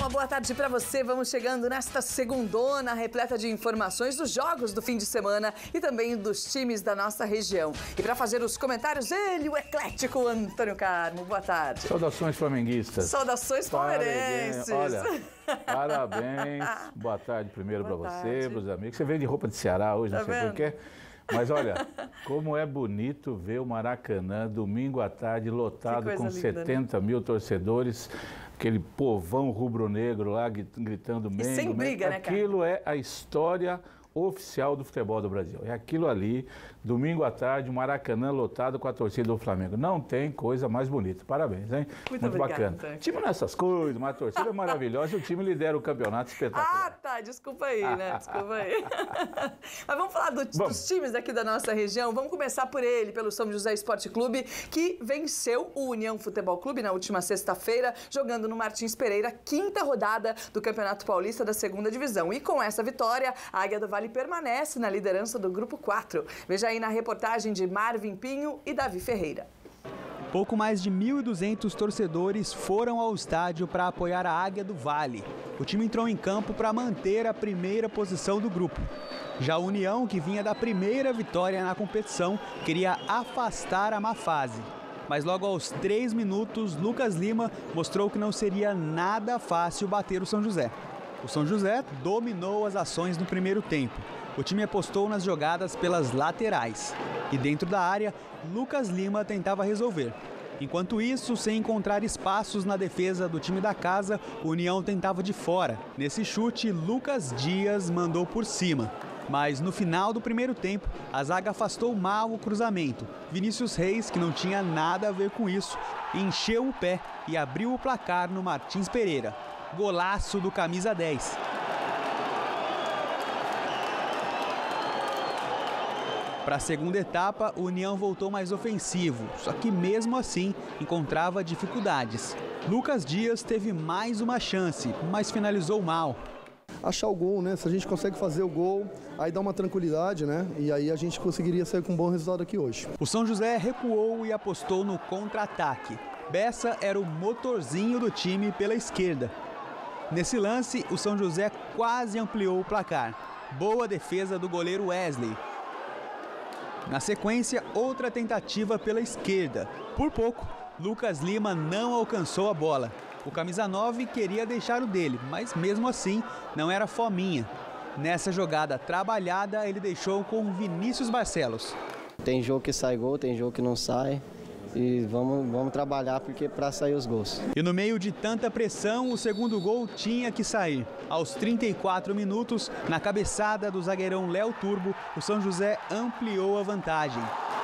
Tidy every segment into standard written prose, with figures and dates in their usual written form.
uma boa tarde para você. Vamos chegando nesta segundona repleta de informações dos jogos do fim de semana e também dos times da nossa região. E para fazer os comentários, ele, o eclético Antônio Carmo. Boa tarde. Saudações flamenguistas. Saudações palmeirenses. Olha, parabéns. Boa tarde primeiro para você, para os amigos. Você veio de roupa de Ceará hoje, não sei porquê. Mas olha, como é bonito ver o Maracanã domingo à tarde lotado com 70 mil torcedores, aquele povão rubro-negro lá gritando Mengo. E sem briga, né, cara? Aquilo é a história oficial do futebol do Brasil. É aquilo ali, domingo à tarde, o Maracanã lotado com a torcida do Flamengo. Não tem coisa mais bonita. Parabéns, hein? Muito bacana. O time nessas coisas, uma torcida maravilhosa e o time lidera o campeonato espetacular. Ah, tá. Desculpa aí, né? Desculpa aí. Mas vamos falar dos times aqui da nossa região. Vamos começar por ele, pelo São José Esporte Clube, que venceu o União Futebol Clube na última sexta-feira, jogando no Martins Pereira, 5ª rodada do Campeonato Paulista da 2ª Divisão. E com essa vitória, a Águia do Vale permanece na liderança do Grupo 4. Veja aí na reportagem de Marvin Pinho e Davi Ferreira. Pouco mais de 1.200 torcedores foram ao estádio para apoiar a Águia do Vale. O time entrou em campo para manter a primeira posição do grupo. Já a União, que vinha da primeira vitória na competição, queria afastar a má fase. Mas logo aos 3 minutos, Lucas Lima mostrou que não seria nada fácil bater o São José. O São José dominou as ações no primeiro tempo. O time apostou nas jogadas pelas laterais. E dentro da área, Lucas Lima tentava resolver. Enquanto isso, sem encontrar espaços na defesa do time da casa, o União tentava de fora. Nesse chute, Lucas Dias mandou por cima. Mas no final do primeiro tempo, a zaga afastou mal o cruzamento. Vinícius Reis, que não tinha nada a ver com isso, encheu o pé e abriu o placar no Martins Pereira. Golaço do camisa 10. Para a segunda etapa, o União voltou mais ofensivo, só que mesmo assim encontrava dificuldades. Lucas Dias teve mais uma chance, mas finalizou mal. Achar o gol, né? Se a gente consegue fazer o gol, aí dá uma tranquilidade, né? E aí a gente conseguiria sair com um bom resultado aqui hoje. O São José recuou e apostou no contra-ataque. Bessa era o motorzinho do time pela esquerda. Nesse lance, o São José quase ampliou o placar. Boa defesa do goleiro Wesley. Na sequência, outra tentativa pela esquerda. Por pouco, Lucas Lima não alcançou a bola. O camisa 9 queria deixar o dele, mas mesmo assim não era fominha. Nessa jogada trabalhada, ele deixou com Vinícius Barcelos. Tem jogo que sai gol, tem jogo que não sai. E vamos trabalhar porque para sair os gols. E no meio de tanta pressão, o segundo gol tinha que sair. Aos 34 minutos, na cabeçada do zagueirão Léo Turbo, o São José ampliou a vantagem.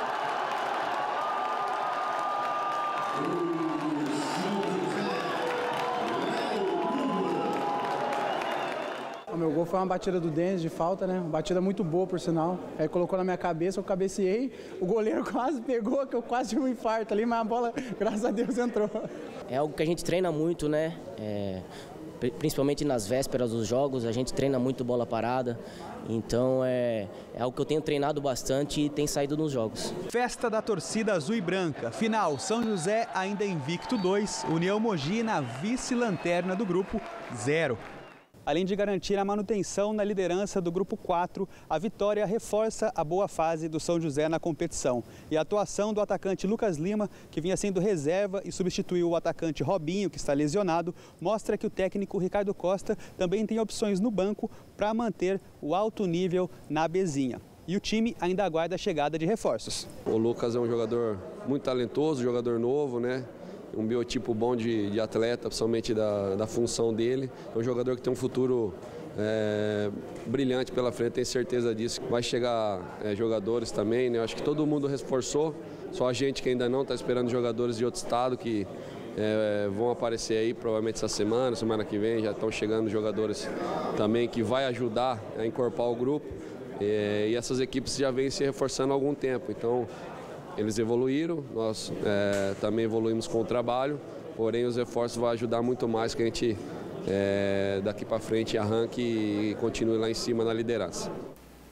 O meu gol foi uma batida do Denis de falta, né? Uma batida muito boa, por sinal. Aí colocou na minha cabeça, eu cabeceei, o goleiro quase pegou, que eu quase tive um infarto ali, mas a bola, graças a Deus, entrou. É algo que a gente treina muito, né? Principalmente nas vésperas dos jogos, a gente treina muito bola parada. Então é algo que eu tenho treinado bastante e tem saído nos jogos. Festa da torcida azul e branca. Final, São José ainda invicto 2, União Mogi na vice-lanterna do grupo 0. Além de garantir a manutenção na liderança do Grupo 4, a vitória reforça a boa fase do São José na competição. E a atuação do atacante Lucas Lima, que vinha sendo reserva e substituiu o atacante Robinho, que está lesionado, mostra que o técnico Ricardo Costa também tem opções no banco para manter o alto nível na Bezinha. E o time ainda aguarda a chegada de reforços. O Lucas é um jogador muito talentoso, jogador novo, né? Um biotipo bom de atleta, principalmente da função dele. É um jogador que tem um futuro brilhante pela frente, tenho certeza disso. Vai chegar jogadores também, né? Eu acho que todo mundo reforçou, só a gente que ainda não está esperando jogadores de outro estado que vão aparecer aí, provavelmente essa semana que vem, já estão chegando jogadores também que vai ajudar a incorporar o grupo. E essas equipes já vêm se reforçando há algum tempo, então eles evoluíram, nós também evoluímos com o trabalho, porém os reforços vão ajudar muito mais que a gente daqui para frente arranque e continue lá em cima na liderança.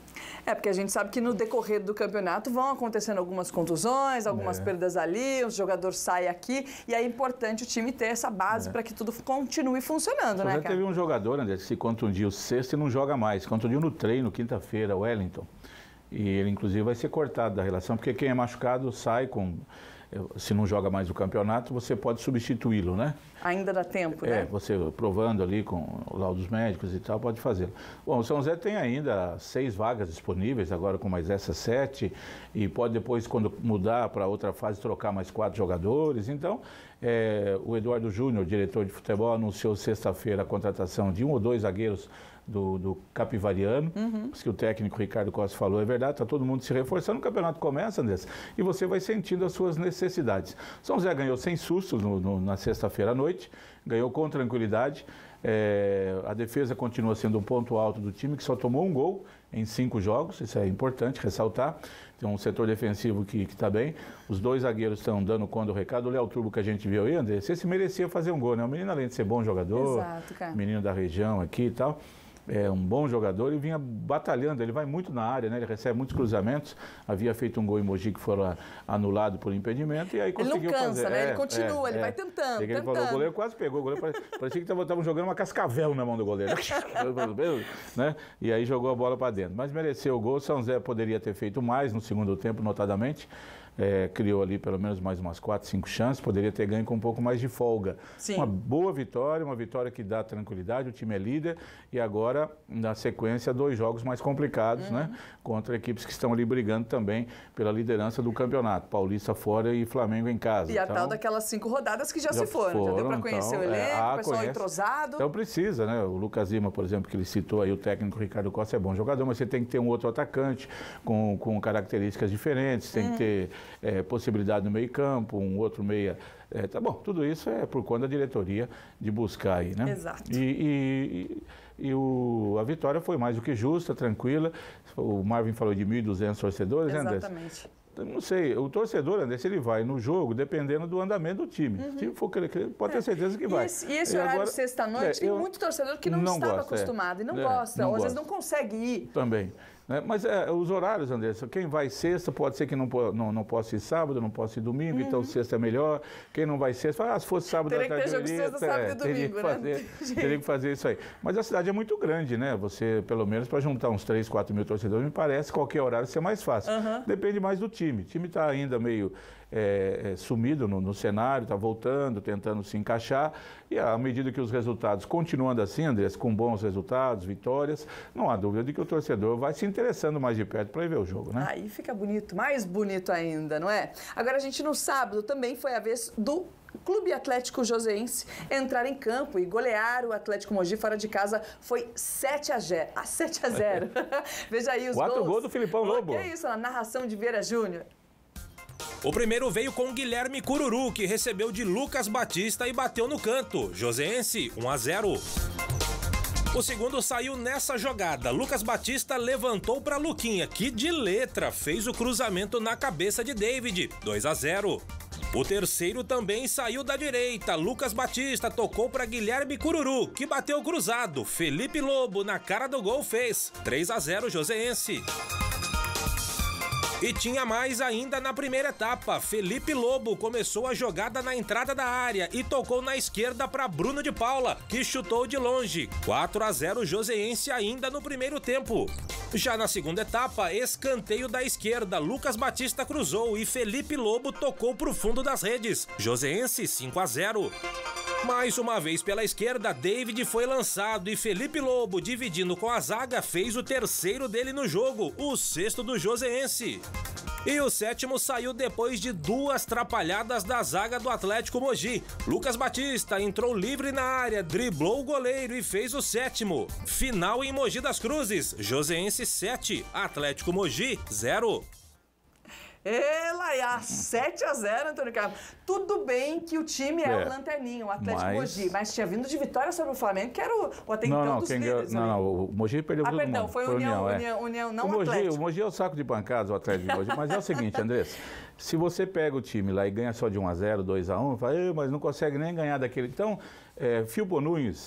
Porque a gente sabe que no decorrer do campeonato vão acontecendo algumas contusões, algumas perdas ali, o jogador sai aqui, e é importante o time ter essa base para que tudo continue funcionando, né, cara? Teve um jogador, André, que se contundiu sexta e não joga mais. Contundiu no treino, quinta-feira, Wellington. E ele, inclusive, vai ser cortado da relação, porque quem é machucado sai com... Se não joga mais o campeonato, você pode substituí-lo, né? Ainda dá tempo, né? Você provando ali com o laudo dos médicos e tal, pode fazer. Bom, o São José tem ainda 6 vagas disponíveis, agora com mais essas 7, e pode depois, quando mudar para outra fase, trocar mais 4 jogadores. Então, o Eduardo Júnior, diretor de futebol, anunciou sexta-feira a contratação de 1 ou 2 zagueiros do Capivariano, isso que o técnico Ricardo Costa falou, é verdade, está todo mundo se reforçando, o campeonato começa, Andrés, e você vai sentindo as suas necessidades. São José ganhou sem sustos na sexta-feira à noite, ganhou com tranquilidade, a defesa continua sendo um ponto alto do time, que só tomou um gol em 5 jogos, isso é importante ressaltar, tem um setor defensivo que está bem, os 2 zagueiros estão dando conta do recado, o Léo Turbo que a gente viu aí, Andrés, esse merecia fazer um gol, né? O menino, além de ser bom jogador, menino da região aqui e tal, é um bom jogador e vinha batalhando, ele vai muito na área, né? Ele recebe muitos cruzamentos, havia feito um gol em Mogi que foram anulado por impedimento e aí conseguiu fazer. Ele não cansa, né? Ele continua, ele vai tentando, Ele falou, o goleiro quase pegou, o goleiro parecia que estavam jogando uma cascavel na mão do goleiro, né? E aí jogou a bola para dentro, mas mereceu o gol. São José poderia ter feito mais no segundo tempo, notadamente. Criou ali pelo menos mais umas 4, 5 chances, poderia ter ganho com um pouco mais de folga. Sim. Uma boa vitória, uma vitória que dá tranquilidade, o time é líder e agora, na sequência, 2 jogos mais complicados, né? Contra equipes que estão ali brigando também pela liderança do campeonato, Paulista fora e Flamengo em casa. E a tal daquelas 5 rodadas que já se foram, já deu para conhecer o elenco, o pessoal entrosado. Então precisa, né? O Lucas Lima, por exemplo, que ele citou aí, o técnico Ricardo Costa é bom jogador, mas você tem que ter um outro atacante com características diferentes, tem que ter possibilidade no meio campo, um outro meia. Tá bom, tudo isso é por conta da diretoria de buscar aí, né? Exato. A vitória foi mais do que justa, tranquila. O Marvin falou de 1.200 torcedores, né, André? Exatamente. Não sei, o torcedor, André, se ele vai no jogo, dependendo do andamento do time. Se time for querer, pode ter certeza que vai. E esse horário agora, sexta-noite, tem muito torcedor que não estava acostumado e não gosta, ou às vezes não consegue ir. Também. Né? Mas os horários, Andressa, quem vai sexta, pode ser que não possa ir sábado, não possa ir domingo, então sexta é melhor. Quem não vai sexta, fala, se fosse sábado à tarde, teria que fazer isso aí. Mas a cidade é muito grande, né? Você, pelo menos, para juntar uns 3, 4 mil torcedores, me parece qualquer horário ser mais fácil. Depende mais do time. O time está ainda meio sumido no cenário, está voltando, tentando se encaixar. E à medida que os resultados continuando assim, Andrés, com bons resultados, vitórias, não há dúvida de que o torcedor vai se interessando mais de perto para ir ver o jogo, né? Aí fica bonito, mais bonito ainda, não é? Agora, a gente no sábado também foi a vez do Clube Atlético Joseense entrar em campo e golear o Atlético Mogi fora de casa. Foi 7-0. Veja aí os 4 gols do Filipão Lobo. Que é isso, a narração de Vieira Júnior. O primeiro veio com Guilherme Cururu, que recebeu de Lucas Batista e bateu no canto. Joseense, 1-0. O segundo saiu nessa jogada. Lucas Batista levantou para Luquinha, que de letra fez o cruzamento na cabeça de David, 2-0. O terceiro também saiu da direita. Lucas Batista tocou para Guilherme Cururu, que bateu cruzado. Felipe Lobo, na cara do gol, fez 3-0 Joseense. E tinha mais ainda na primeira etapa. Felipe Lobo começou a jogada na entrada da área e tocou na esquerda para Bruno de Paula, que chutou de longe. 4-0 Joseense ainda no primeiro tempo. Já na segunda etapa, escanteio da esquerda, Lucas Batista cruzou e Felipe Lobo tocou para o fundo das redes. Joseense 5-0. Mais uma vez pela esquerda, David foi lançado e Felipe Lobo, dividindo com a zaga, fez o terceiro dele no jogo, o sexto do Joseense. E o sétimo saiu depois de 2 atrapalhadas da zaga do Atlético Mogi. Lucas Batista entrou livre na área, driblou o goleiro e fez o sétimo. Final em Mogi das Cruzes, Joseense 7, Atlético Mogi 0. Ela 7-0, Antônio Carlos. Tudo bem que o time é o lanterninho, o Atlético Mogi, mas tinha vindo de vitória sobre o Flamengo, que era o até então dos líderes. O Mogi perdeu o perdão, foi União, não o Atlético. O Mogi é o saco de pancadas, o Atlético de Mogi. Mas é o seguinte, Andressa, se você pega o time lá e ganha só de 1-0, 2-1, fala, mas não consegue nem ganhar daquele. Então, Filpo Nunes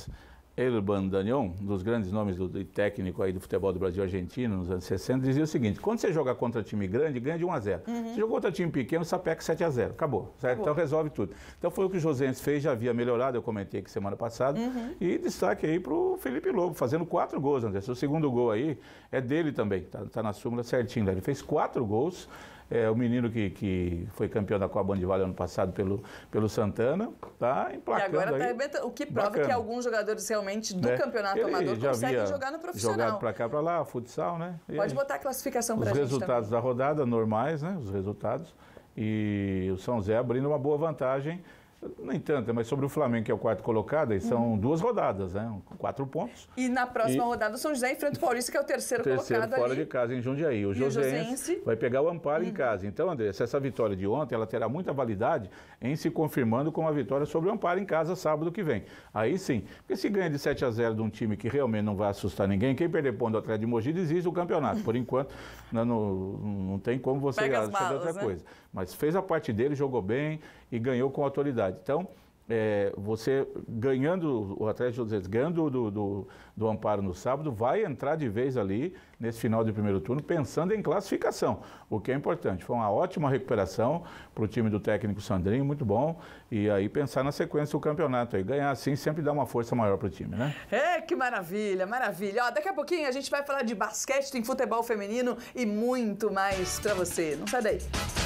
Erban Danion, um dos grandes nomes do técnico aí do futebol do Brasil argentino, nos anos 60, dizia o seguinte: quando você joga contra time grande, ganha de 1-0. Se jogou contra time pequeno, sapeca 7-0. Acabou, certo? Então resolve tudo. Então foi o que o Joséense fez, já havia melhorado, eu comentei aqui semana passada. E destaque aí para o Felipe Lobo, fazendo 4 gols, André. O segundo gol aí é dele também, tá na súmula certinho. Né? Ele fez 4 gols. O menino que foi campeão da Copa Bandivale ano passado pelo Santana, está emplacando. E agora está o que prova que alguns jogadores realmente do campeonato amador conseguem jogar no profissional. Jogado para cá, para lá, futsal, né? Pode botar a classificação para a gente. Os resultados da rodada normais, né? Os resultados. E o São José abrindo uma boa vantagem. Nem tanto, mas sobre o Flamengo, que é o 4º colocado, aí são 2 rodadas, né? 4 pontos. E na próxima rodada, o São José enfrenta o Paulista, que é o terceiro colocado fora ali. de casa, em Jundiaí. O Joséense vai pegar o Amparo em casa. Então, André, essa vitória de ontem, ela terá muita validade em se confirmando com a vitória sobre o Amparo em casa sábado que vem. Aí sim, porque se ganha de 7-0 de um time que realmente não vai assustar ninguém, quem perder ponto do Atlético de Mogi desiste do campeonato. Por enquanto, não tem como você achar outra coisa. Mas fez a parte dele, jogou bem e ganhou com autoridade. Então, você ganhando o Atlético de ganhando do Amparo no sábado, vai entrar de vez ali nesse final de primeiro turno, pensando em classificação, o que é importante. Foi uma ótima recuperação para o time do técnico Sandrinho, muito bom. E aí pensar na sequência do campeonato. Aí ganhar assim sempre dá uma força maior para o time, né? Que maravilha, maravilha. Ó, daqui a pouquinho a gente vai falar de basquete, tem futebol feminino e muito mais para você. Não sai daí.